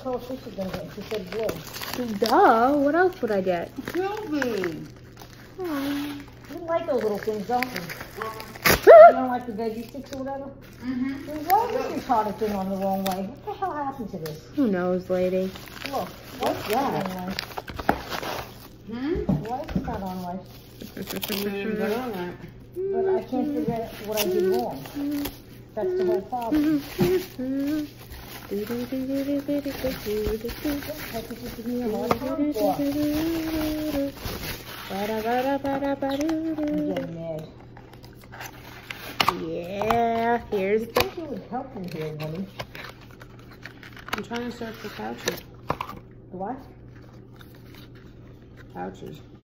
Pearl Fisher gonna get? She said blue. Duh, what else would I get? Sylvie! Aw. You like those little things, don't you? You don't like the veggie sticks or whatever? Mm-hmm. Then why is this retarded thing on the wrong way? What the hell happened to this? Who knows, lady? Look, what's that? Why is it not on right? But I can't figure out what I did wrong. That's the whole problem. I think you give me a hard time for. I'm getting mad. Yeah, here's I think you would help me here, Winnie. I'm trying to search for pouches. What? Pouches.